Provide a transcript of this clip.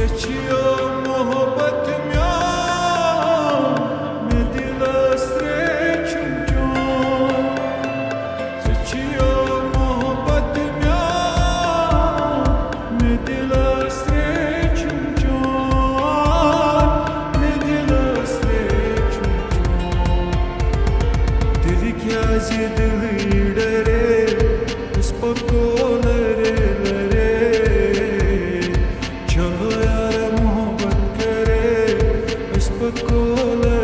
Seçiyor mohabbat myan मैं दिल स्ट्रेचुं Seçiyor mohabbat myan मैं दिल स्ट्रेचुं मैं दिल स्ट्रेचुं दिल क्या जिद डरे उस पको लरे लरे चलो यार मोहब्बत करे इस पको लरे